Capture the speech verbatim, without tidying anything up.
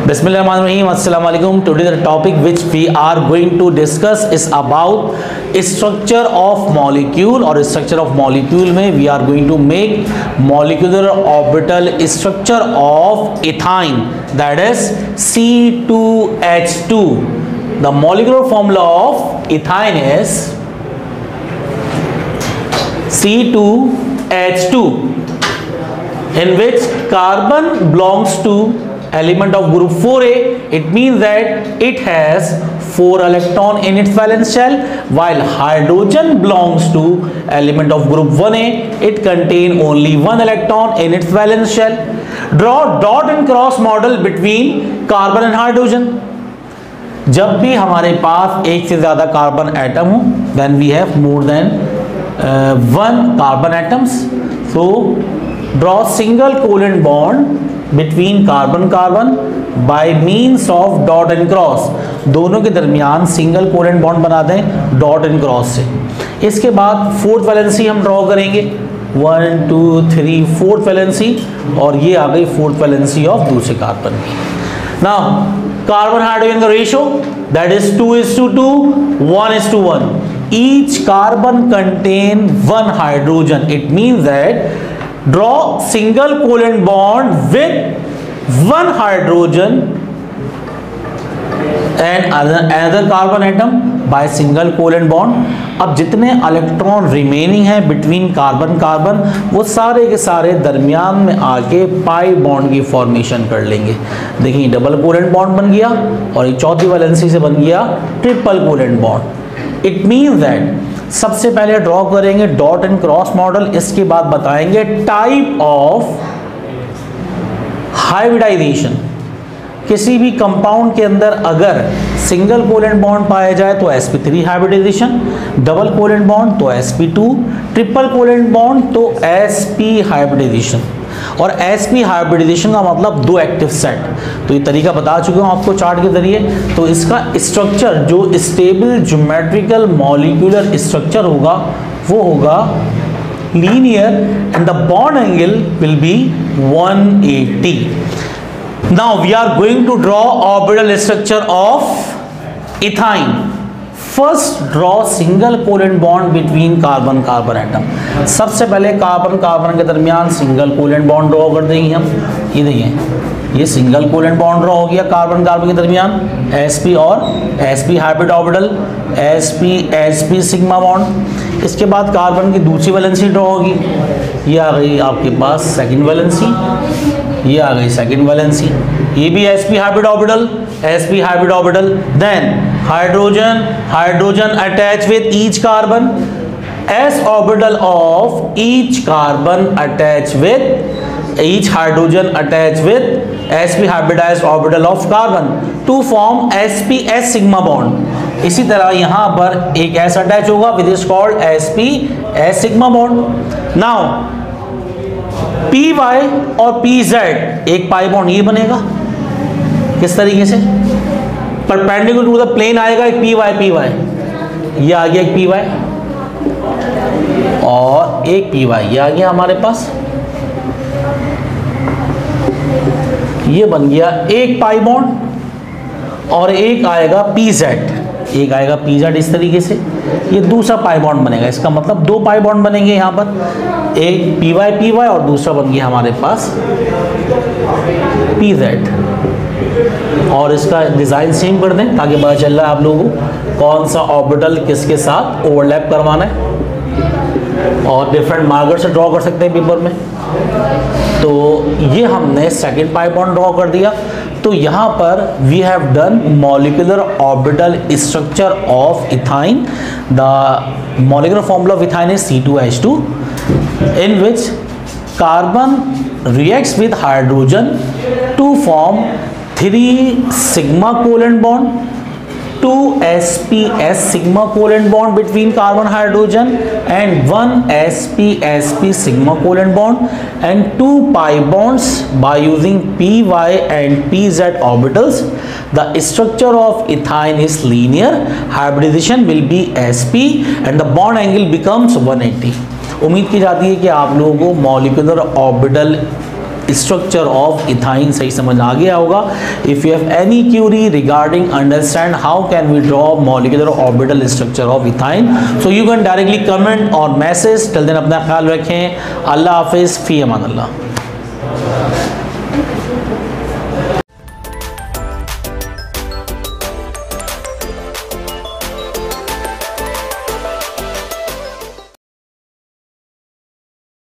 Bismillahirrahmanirrahim. Assalamu alaikum. Today the topic which we are going to discuss is about structure of molecule or structure of molecule में we are going to make molecular orbital structure of ethine, that is C two H two. The molecular formula of ethine is C two H two, in which carbon belongs to element of group four A. It means that it has four electron in its valence shell, while hydrogen belongs to element of group one A. It contain only one electron in its valence shell. Draw dot and cross model between carbon and hydrogen. जब भी हमारे पास एक से ज़्यादा carbon atom हो, then we have more than uh, one carbon atoms. So draw single covalent bond between carbon carbon by means of dot and cross. दोनों के दरमियान सिंगल कोवेलेंट बॉन्ड बना दें डॉट एंड क्रॉस से. इसके बाद fourth valency हम draw करेंगे, one two three fourth valency, और ये आ गई फोर्थ वैलेंसी ऑफ दूसरे कार्बन की. नाउ कार्बन हाइड्रोजन का ratio that is two is two two, one is two one. Each carbon contain one hydrogen. It means that draw single covalent bond with one hydrogen and another carbon atom by single covalent bond. अब जितने electron remaining है between carbon carbon, वो सारे के सारे दरमियान में आके पाई बॉन्ड की फॉर्मेशन कर लेंगे. देखिए डबल कोवेलेंट बॉन्ड बन गया और एक चौथी वैलेंसी से बन गया triple covalent bond. It means that सबसे पहले ड्रॉ करेंगे डॉट एंड क्रॉस मॉडल. इसके बाद बताएंगे टाइप ऑफ हाइब्रिडाइजेशन. किसी भी कंपाउंड के अंदर अगर सिंगल कोवेलेंट बॉन्ड पाया जाए तो S P three hybridization, double covalent bond तो S P two, triple covalent bond तो एस पी हाइब्रिडाइजेशन. और एस पी हाइब्रिडाइजेशन का मतलब दो एक्टिव सेट. तो ये तरीका बता चुके हूँ आपको चार्ट के जरिए. तो इसका स्ट्रक्चर जो स्टेबल ज्योमेट्रिकल मॉलिक्यूलर स्ट्रक्चर होगा वो होगा linear and the bond angle will be one eighty. Now we are going to draw orbital structure of ethyne. First draw single covalent bond between carbon carbon atom. सबसे पहले carbon carbon के दरमियान single covalent bond draw कर देंगे हम. ये देखिए ये सिंगल कोवेलेंट बॉन्ड ड्रॉ हो गया कार्बन कार्बन के दरमियान, sp और sp hybrid orbital, sp sp sigma bond. इसके बाद कार्बन की दूसरी वैलेंसी ड्रॉ होगी. ये आ गई आपके पास सेकंड वैलेंसी, ये आ गई सेकंड वैलेंसी. ये भी sp hybrid orbital, sp hybrid orbital. Then hydrogen hydrogen attach with each carbon, s orbital of each carbon attach with each hydrogen attach with sp hybridized orbital of carbon to form sp s sigma bond. इसी तरह यहाँ पर एक s attach होगा which is called sp s sigma bond. नाउ py और pz एक pi bond ये बनेगा. किस तरीके से? परपेंडिकुलर टू द प्लेन आएगा एक py py, ये आ गया एक py और एक py, ये आ गया हमारे पास. ये बन गया एक पाई बॉन्ड और एक आएगा pz, एक आएगा pz इस तरीके से. ये दूसरा पाई बॉन्ड बनेगा. इसका मतलब दो पाई बॉन्ड बनेंगे यहाँ पर, एक py py और दूसरा बन गया हमारे पास pz. और इसका डिज़ाइन सेम कर दें ताकि पता चल रहा है आप लोगों को कौन सा ऑर्बिटल किसके साथ ओवरलैप करवाना है. और डिफरेंट मार्कर से ड्रॉ कर सकते हैं पेपर में. तो ये हमने सेकंड पाई बॉन्ड ड्रॉ कर दिया. तो यहाँ पर we have done molecular orbital structure of ethyne. The molecular formula of ethyne is C two H two, in which carbon reacts with hydrogen to form three sigma covalent bond, two sp s sigma covalent bond between carbon hydrogen and one sp sp sigma covalent bond, and two pi bonds by using py and pz orbitals. The structure of ethine is linear. Hybridization will be sp and the bond angle becomes one eighty. उम्मीद की जाती है कि आप लोगों को molecular orbital structure of ethyne सही समझ आ गया होगा। If you have any query regarding understand how can we draw molecular orbital structure of ethyne, so you can directly comment और मैसेज। टिल देन अपना ख्याल रखें। अल्लाह हाफिज़, फी अमान अल्लाह।